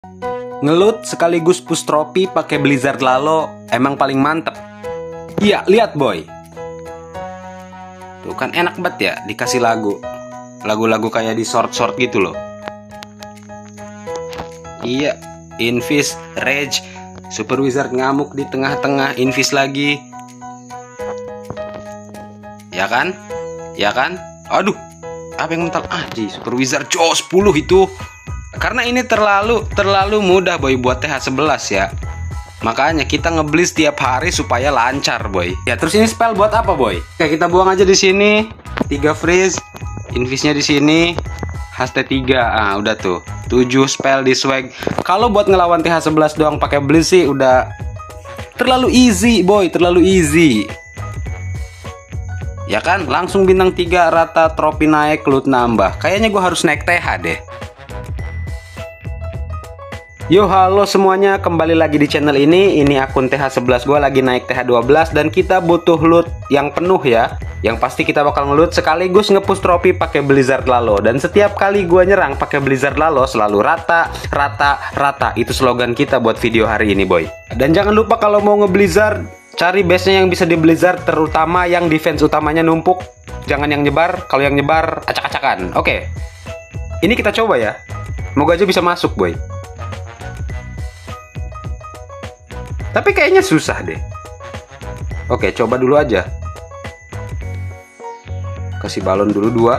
Ngelut sekaligus push tropi pakai Blizzard Lalo emang paling mantep. Iya, lihat boy. Tuh kan enak banget ya dikasih lagu-lagu kayak di short gitu loh. Iya, Invis, Rage, Super Wizard ngamuk di tengah-tengah, Invis lagi. Ya kan? Ya kan? Aduh, apa yang mental aja Super Wizard Jaws 10 itu. Karena ini terlalu mudah boy buat TH11 ya. Makanya kita ngeblis tiap hari supaya lancar boy. Ya terus ini spell buat apa boy? Oke, kita buang aja di sini. 3 freeze, invisnya di sini, haste 3. Ah, udah tuh. 7 spell di swag. Kalau buat ngelawan TH11 doang pakai blitz sih udah terlalu easy boy, terlalu easy. Ya kan? Langsung bintang 3 rata, trofi naik, loot nambah. Kayaknya gue harus naik TH deh. Yo, halo semuanya, kembali lagi di channel ini. Ini akun TH11 gue lagi naik TH12 dan kita butuh loot yang penuh ya. Yang pasti kita bakal ngeloot sekaligus ngepush trofi pakai Blizzard Lalo. Dan setiap kali gue nyerang pakai Blizzard Lalo selalu rata. Itu slogan kita buat video hari ini boy. Dan jangan lupa kalau mau nge-Blizzard, cari base-nya yang bisa di Blizzard, terutama yang defense utamanya numpuk. Jangan yang nyebar, kalau yang nyebar acak-acakan. Oke, ini kita coba ya. Moga aja bisa masuk boy. Tapi kayaknya susah deh. Oke, coba dulu aja. Kasih balon dulu 2.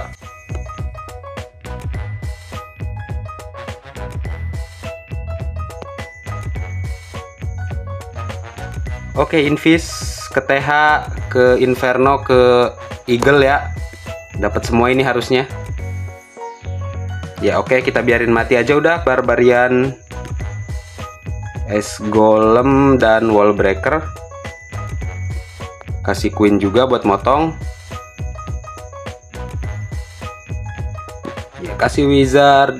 Oke, invis ke TH, ke Inferno, ke Eagle ya. Dapat semua ini harusnya. Ya oke, kita biarin mati aja udah. Barbarian, Es Golem dan Wall Breaker. Kasih Queen juga buat motong. Ya, kasih Wizard.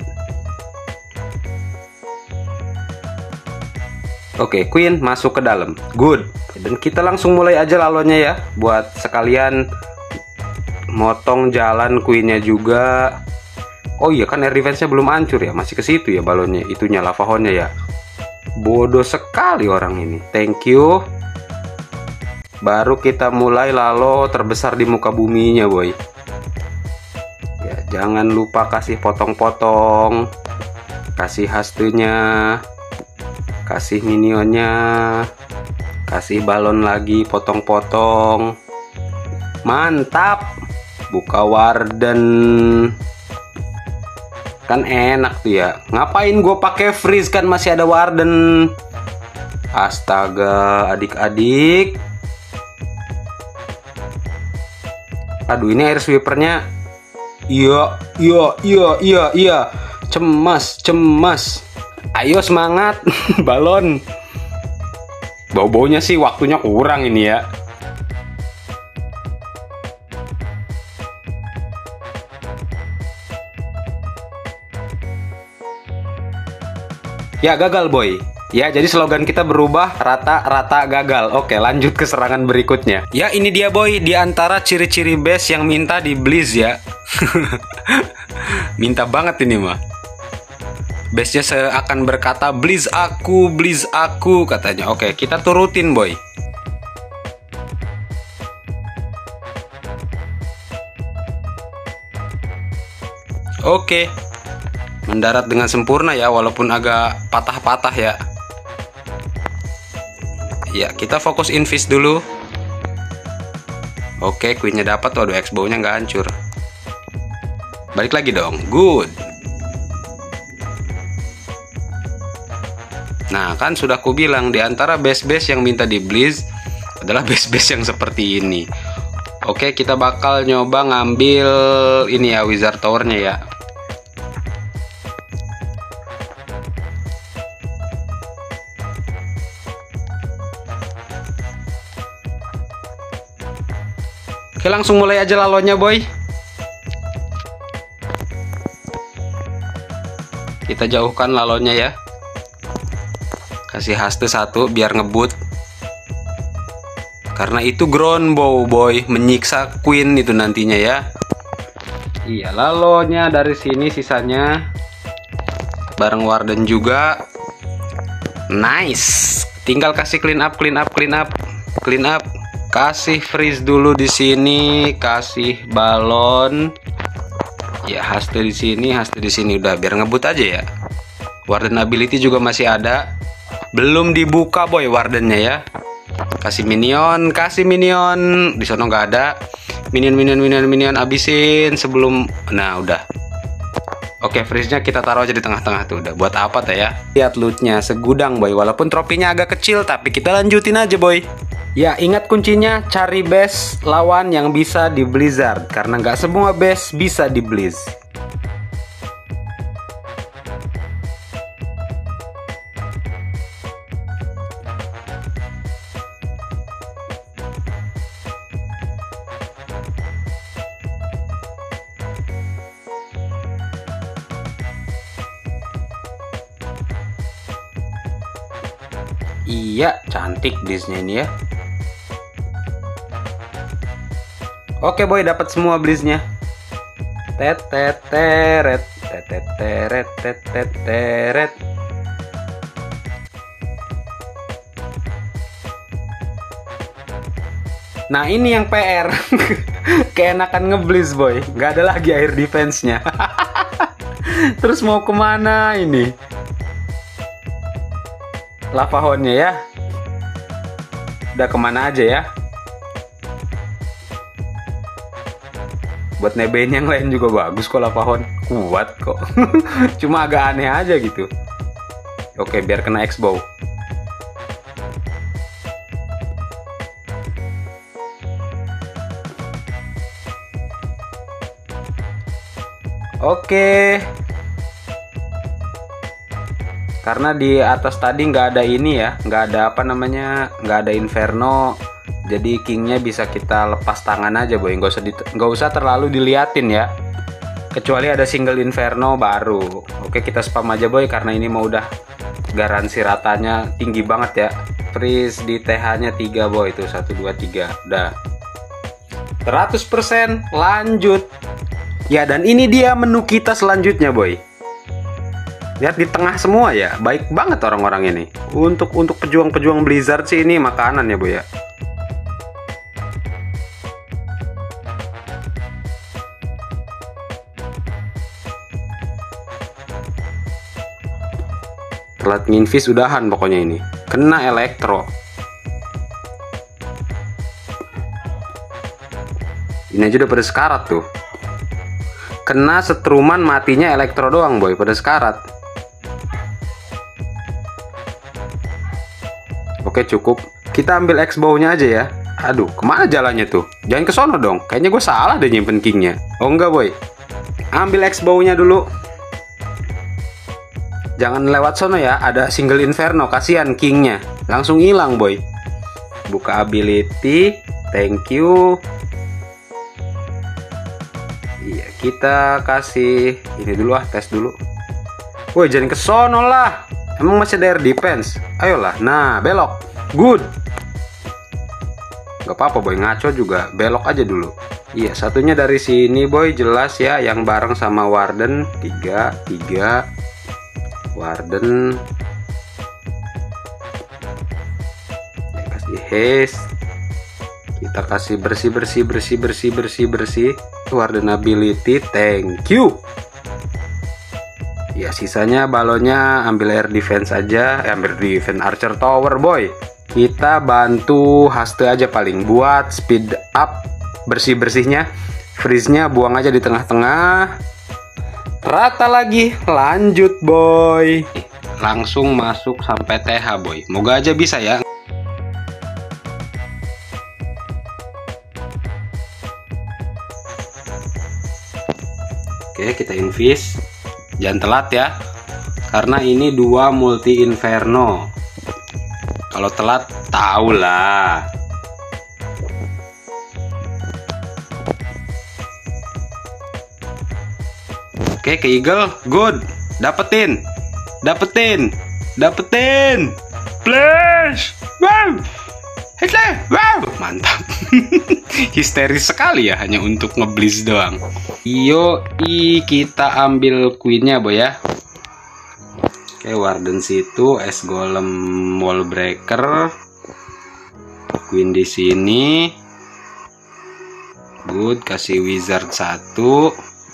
Oke, Queen masuk ke dalam. Good. Dan kita langsung mulai aja lalonya ya, buat sekalian motong jalan Queennya juga. Oh iya kan air defense-nya belum hancur ya, masih ke situ ya balonnya, itunya lava horn-nya ya. Bodoh sekali orang ini. Thank you. Baru kita mulai Lalo terbesar di muka buminya boy. Ya, jangan lupa kasih potong-potong, kasih hastenya, kasih minionnya, kasih balon lagi, potong-potong. Mantap. Buka Warden. Kan enak tuh ya. Ngapain gue pakai freeze kan masih ada Warden. Astaga, adik-adik. Aduh, ini air sweepernya. Iya. Cemas. Ayo semangat. Balon. Bau-baunya sih waktunya kurang ini ya. Ya gagal boy. Ya jadi slogan kita berubah, rata gagal. Oke, lanjut ke serangan berikutnya. Ya ini dia boy, di antara ciri-ciri base yang minta di Blizz ya. Minta banget ini mah. Base-nya seakan berkata Blizz aku katanya. Oke, kita turutin boy. Oke. Mendarat dengan sempurna ya, walaupun agak patah-patah ya. Ya, kita fokus invis dulu. Oke, queennya dapat. Waduh, X-bow-nya nggak hancur. Balik lagi dong. Good. Nah, kan sudah aku bilang di antara base-base yang minta di Blizz adalah base-base yang seperti ini. Oke, kita bakal nyoba ngambil ini ya, Wizard Tower-nya ya. Oke, langsung mulai aja lalonya boy. Kita jauhkan lalonya ya. Kasih haste 1 biar ngebut. Karena itu ground bow boy, menyiksa queen itu nantinya ya. Iya, lalonya dari sini sisanya bareng Warden juga. Nice. Tinggal kasih clean up. Kasih freeze dulu di sini, kasih balon. Ya, haste di sini, udah biar ngebut aja ya. Warden ability juga masih ada. Belum dibuka boy wardennya ya. Kasih minion. Di sono nggak ada. Minion abisin sebelum. Nah, udah. Oke, freeze-nya kita taruh aja di tengah-tengah tuh. Udah buat apa tuh ya? Lihat loot-nya segudang boy. Walaupun tropinya agak kecil, tapi kita lanjutin aja boy. Ya, ingat kuncinya cari base lawan yang bisa di Blizzard, karena nggak semua base bisa di Blizz. Iya, cantik Blizz-nya ini ya. Oke boy, dapat semua Blizz-nya. Teret. Nah, ini yang PR. Keenakan nge-Blizz boy, nggak ada lagi air defense-nya. Terus mau kemana ini? Lava Hound-nya ya. Udah kemana aja ya? Buat nebein yang lain juga bagus kok Lava Hound. Kuat kok. Cuma agak aneh aja gitu. Oke, biar kena X-Bow. Oke. Karena di atas tadi nggak ada ini ya, nggak ada apa namanya, nggak ada Inferno. Jadi kingnya bisa kita lepas tangan aja boy, nggak usah terlalu diliatin ya. Kecuali ada single Inferno baru. Oke, kita spam aja boy, karena ini mau udah garansi ratanya tinggi banget ya. Freeze di TH-nya 3 boy, itu 1 2 3 udah 100%. Lanjut ya, dan ini dia menu kita selanjutnya boy. Lihat di tengah semua ya, baik banget orang-orang ini. Untuk pejuang-pejuang Blizzard sih ini makanan ya boy ya. Telat nginvis udahan pokoknya ini. Kena elektro. Ini aja udah pada sekarat tuh. Kena setruman matinya elektro doang boy, pada sekarat. Oke, cukup. Kita ambil X-Bow-nya aja ya. Aduh, kemana jalannya tuh? Jangan ke sono dong. Kayaknya gue salah deh nyimpen kingnya. Oh enggak boy. Ambil X-Bow-nya dulu. Jangan lewat sono ya, ada single Inferno, kasihan kingnya. Langsung hilang boy. Buka ability. Thank you. Iya, kita kasih ini dulu tes dulu. Woi, jangan ke sono lah. Emang masih ada air defense? Ayolah, nah belok. Good. Gak apa-apa boy, ngaco juga. Belok aja dulu. Iya, satunya dari sini boy, jelas ya, yang bareng sama Warden. 3 Warden. Kasih haste. Kita kasih bersih. Warden ability, thank you. Ya, sisanya balonnya ambil air defense aja, ambil defense archer tower boy. Kita bantu haste aja paling buat speed up bersih-bersihnya. Freeze-nya buang aja di tengah-tengah. Rata lagi, lanjut boy. Langsung masuk sampai TH boy. Moga aja bisa ya. Oke, kita invis. Jangan telat ya, karena ini 2 multi Inferno. Kalau telat tahu lah. Oke, ke Eagle, good. Dapetin. Flash. Wow. Wow, mantap. Histeris sekali ya, hanya untuk nge-Blizz doang. Kita ambil queennya boy ya. Oke, Warden situ, es golem wall breaker, queen di sini. Good, kasih wizard 1.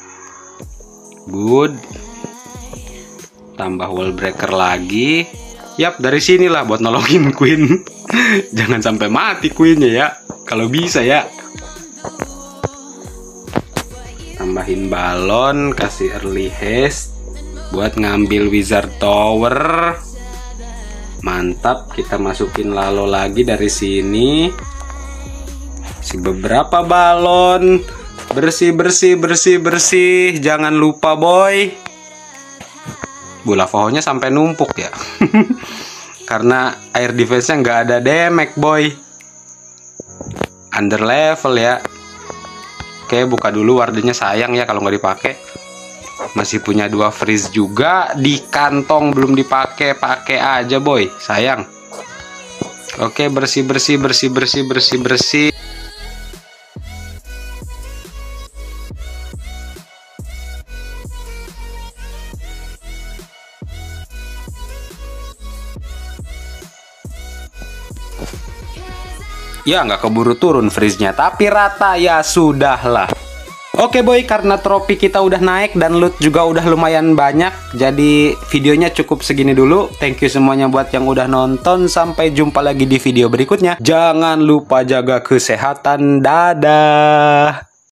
Good. Tambah wall breaker lagi. Yap, dari sinilah buat nolongin queen. Jangan sampai mati queennya ya. Kalau bisa ya. Tambahin balon, kasih early haste buat ngambil wizard tower. Mantap, kita masukin Lalo lagi dari sini. Beberapa balon. Bersih. Jangan lupa boy. Bola Lavahonya sampai numpuk ya. Karena air defense-nya nggak ada damage boy. Under level ya. Oke, buka dulu Wardennya, sayang ya kalau nggak dipakai. Masih punya 2 freeze juga di kantong, belum dipakai. Pakai aja boy, sayang. Oke, bersih. Ya nggak keburu turun freeze-nya, tapi rata ya sudahlah. Oke boy, karena trofi kita udah naik dan loot juga udah lumayan banyak, jadi videonya cukup segini dulu. Thank you semuanya buat yang udah nonton. Sampai jumpa lagi di video berikutnya. Jangan lupa jaga kesehatan. Dadah.